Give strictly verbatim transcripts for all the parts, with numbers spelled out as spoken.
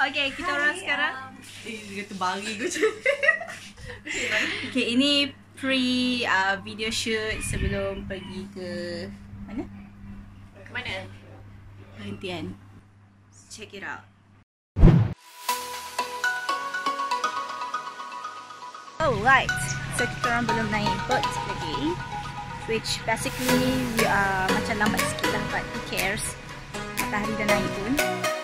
Okay, kita orang sekarang. Eh, dia kata bagi gue. Okay, ini pre uh, video shoot sebelum pergi ke mana? Ke mana? Perhentian. Check it out. Oh, right. So kita orang belum naik boat lagi, which basically we are macam lambat sikit lah, but who cares? Matahari dah naik pun.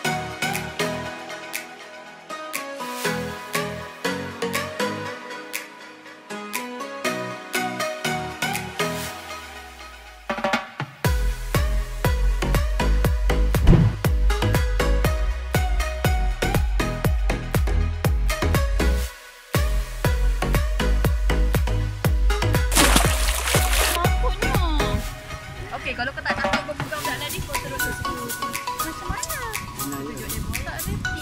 Okay, kalau kau tak takut berpegang budak tadi, kau terus ke situ. Macam mana? Tunjuk dia pun tak reti.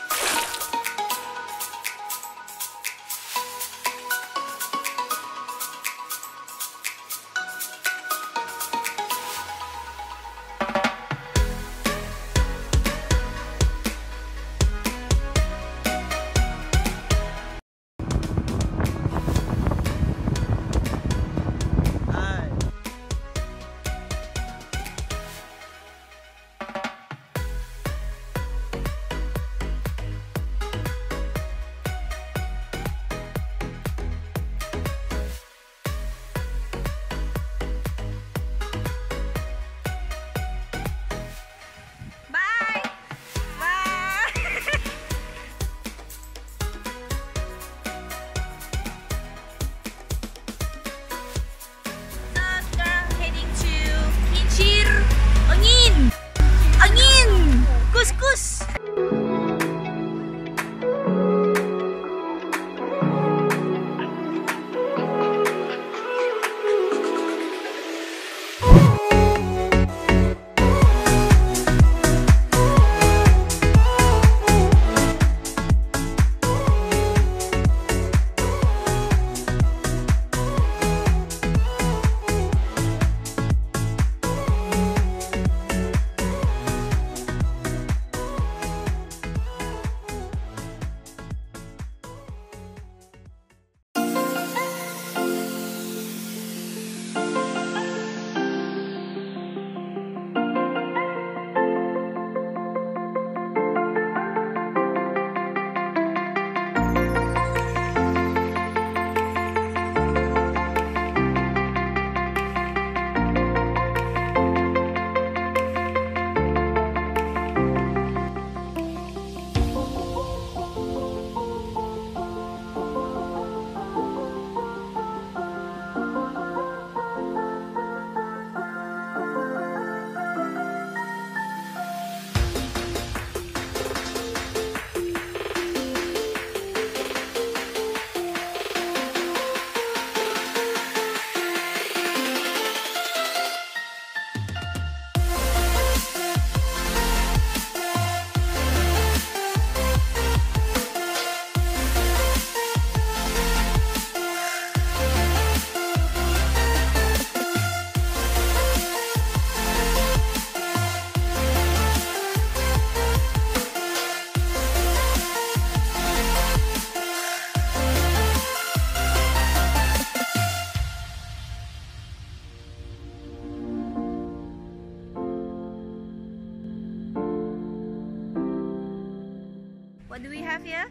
What do we have here?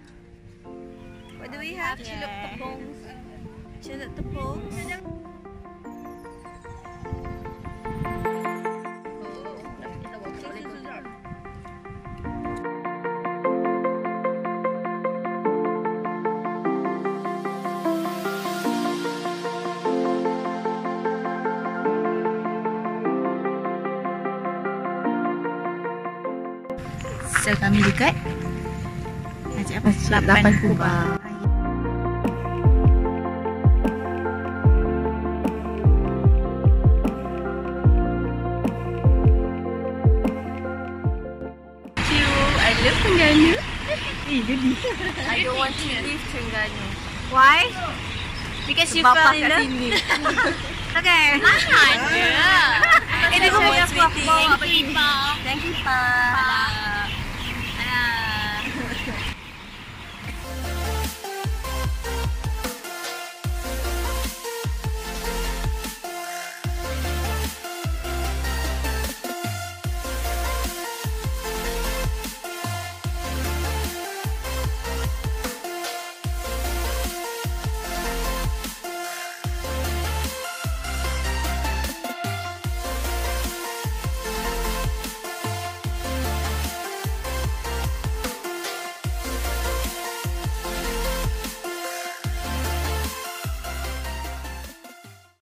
What do we have? Celup tepung. Celup tepung. So kami dekat lapan kubah. I love Ganu. Eh, jadi. I don't want to leave Ganu. Why? Because you fell in love. Okay. Ada. Ini semua Thank you, Pa. Thank you, Pa.